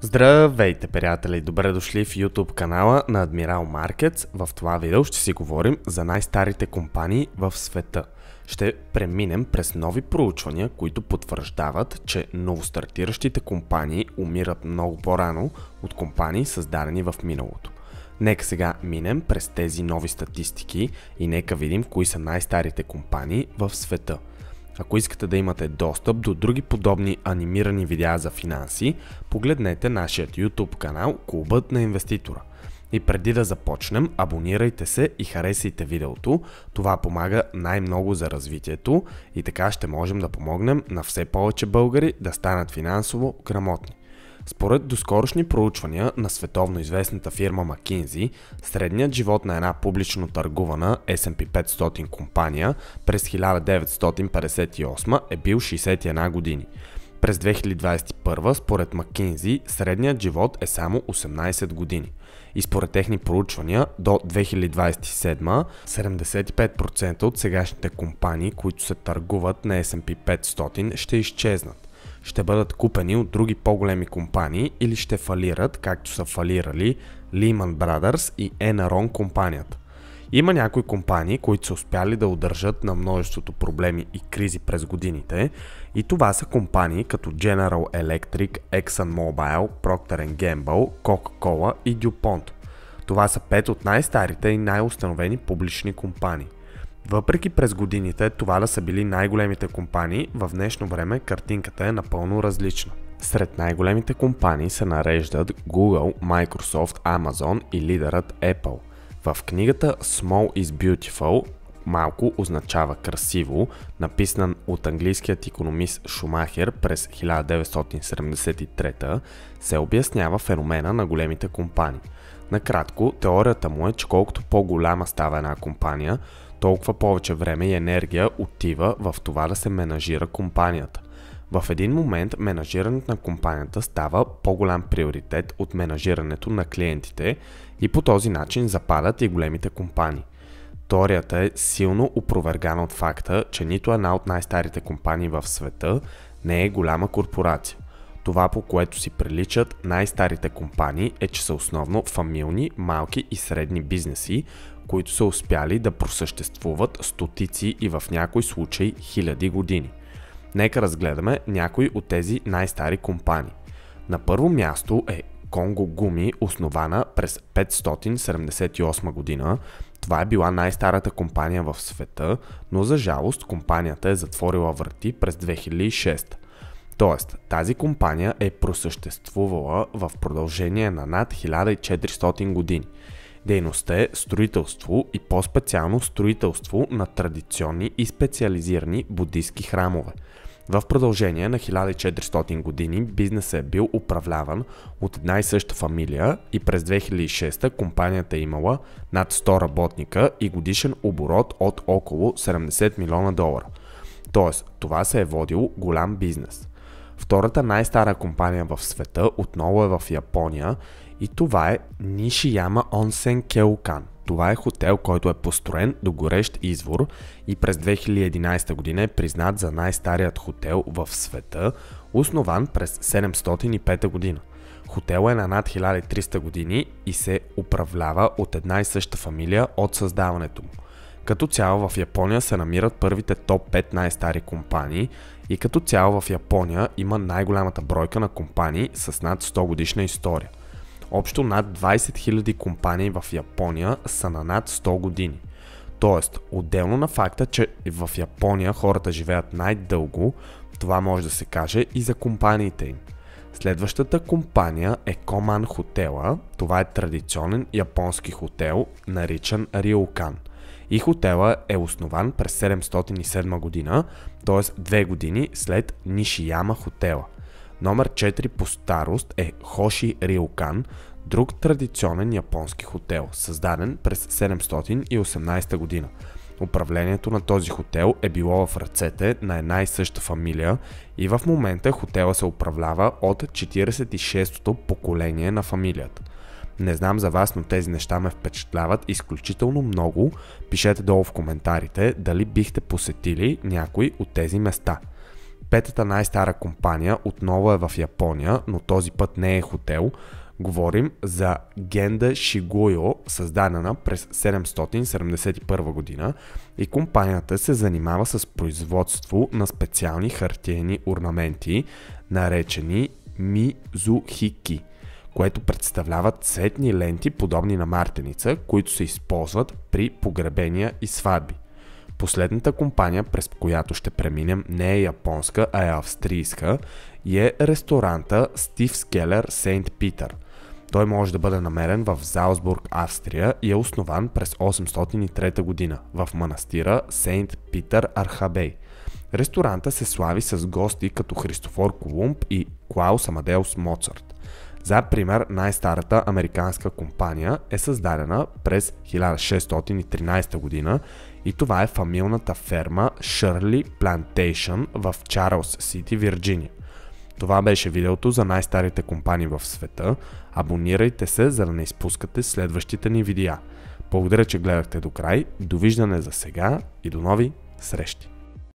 Здравейте, приятели! Добре дошли в YouTube канала на Admiral Markets. В това видео ще си говорим за най-старите компании в света. Ще преминем през нови проучвания, които потвърждават, че новостартиращите компании умират много по-рано от компании, създадени в миналото. Нека сега минем през тези нови статистики и нека видим кои са най-старите компании в света. Ако искате да имате достъп до други подобни анимирани видеа за финанси, погледнете нашият YouTube канал Клубът на инвеститора. И преди да започнем, абонирайте се и харесайте видеото, това помага най-много за развитието и така ще можем да помогнем на все повече българи да станат финансово грамотни. Според доскорошни проучвания на световно известната фирма McKinsey, средният живот на една публично търгувана S&P 500 компания през 1958 е бил 61 години. През 2021 според McKinsey средният живот е само 18 години. И според техни проучвания до 2027 75% от сегашните компании, които се търгуват на S&P 500 ще изчезнат. Ще бъдат купени от други по-големи компании или ще фалират, както са фалирали Lehman Brothers и Enron компанията. Има някои компании, които са успяли да удържат на множеството проблеми и кризи през годините и това са компании като General Electric, ExxonMobil, Procter & Gamble, Coca-Cola и DuPont. Това са 5 от най-старите и най-установени публични компании. Въпреки през годините това да са били най-големите компании, в днешно време картинката е напълно различна. Сред най-големите компании се нареждат Google, Microsoft, Amazon и лидерът Apple. В книгата Small is Beautiful, малко означава красиво, написан от английският икономист Шумахер през 1973, се обяснява феномена на големите компании. Накратко, теорията му е, че колкото по-голяма става една компания, толкова повече време и енергия отива в това да се менажира компанията. В един момент менажирането на компанията става по-голям приоритет от менажирането на клиентите и по този начин западат и големите компании. Теорията е силно опровергана от факта, че нито една от най-старите компании в света не е голяма корпорация. Това, по което си приличат най-старите компании, е, че са основно фамилни, малки и средни бизнеси, които са успяли да просъществуват стотици и в някои случаи хиляди години. Нека разгледаме някои от тези най-стари компании. На първо място е Конго Гуми, основана през 578 година. Това е била най-старата компания в света, но за жалост компанията е затворила врати през 2006. Тоест, тази компания е просъществувала в продължение на над 1400 години. Дейността е строителство и по-специално строителство на традиционни и специализирани будистки храмове. В продължение на 1400 години бизнесът е бил управляван от една и съща фамилия и през 2006 компанията е имала над 100 работника и годишен оборот от около 70 милиона долара. Тоест, това се е водил голям бизнес. Втората най-стара компания в света отново е в Япония и това е Нишияма Онсен Кеокан. Това е хотел, който е построен до горещ извор и през 2011 година е признат за най-старият хотел в света, основан през 705 година. Хотел е на над 1300 години и се управлява от една и съща фамилия от създаването му. Като цяло в Япония се намират първите топ 5 най-стари компании и като цяло в Япония има най-голямата бройка на компании с над 100 годишна история. Общо над 20 000 компании в Япония са на над 100 години. Тоест, отделно на факта, че в Япония хората живеят най-дълго, това може да се каже и за компаниите им. Следващата компания е Коман Хотела. Това е традиционен японски хотел, наричан Риокан. И хотела е основан през 707 година, т.е. 2 години след Нишияма хотела. Номер 4 по старост е Хоши Риокан, друг традиционен японски хотел, създаден през 718 година. Управлението на този хотел е било в ръцете на една и съща фамилия и в момента хотела се управлява от 46-то поколение на фамилията. Не знам за вас, но тези неща ме впечатляват изключително много. Пишете долу в коментарите дали бихте посетили някой от тези места. Петата най-стара компания отново е в Япония, но този път не е хотел. Говорим за Генда Шигойо, създадена през 771 година, и компанията се занимава с производство на специални хартиени орнаменти, наречени мизухики, което представляват цветни ленти, подобни на мартеница, които се използват при погребения и сватби. Последната компания, през която ще преминем, не е японска, а е австрийска и е ресторанта Стивс Келер Сейнт Питър. Той може да бъде намерен в Залцбург, Австрия и е основан през 803 година в манастира Сейнт Питър Архабей. Ресторанта се слави с гости като Христофор Колумб и Клаус Амадеус Моцарт. За пример, най-старата американска компания е създадена през 1613 година и това е фамилната ферма Shirley Plantation в Чарлз Сити, Вирджиния. Това беше видеото за най-старите компании в света. Абонирайте се, за да не изпускате следващите ни видеа. Благодаря, че гледахте до край. Довиждане за сега и до нови срещи!